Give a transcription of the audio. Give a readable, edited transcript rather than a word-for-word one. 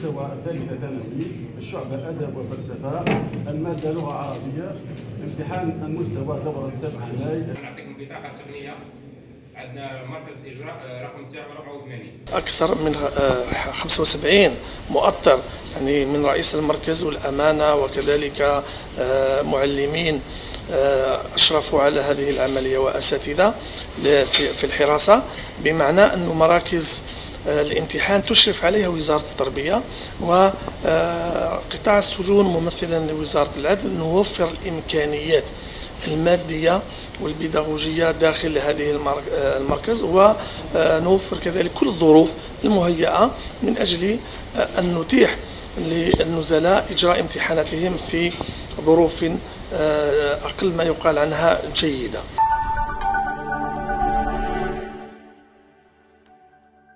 المستوى الثالثة ثانوي، الشعبة أدب وفلسفة، المادة لغة عربية، امتحان المستوى دورة 7 ماي. نعطيكم بطاقة تقنية. عندنا مركز الإجراء رقم تاعو 84. أكثر من 75 مؤطر يعني من رئيس المركز والأمانة وكذلك معلمين أشرفوا على هذه العملية وأساتذة في الحراسة، بمعنى أن مراكز الامتحان تشرف عليها وزارة التربية، وقطاع السجون ممثلا لوزارة العدل نوفر الإمكانيات المادية والبيداغوجية داخل هذه المركز، ونوفر كذلك كل الظروف المهيئة من أجل أن نتيح للنزلاء إجراء امتحاناتهم في ظروف أقل ما يقال عنها جيدة.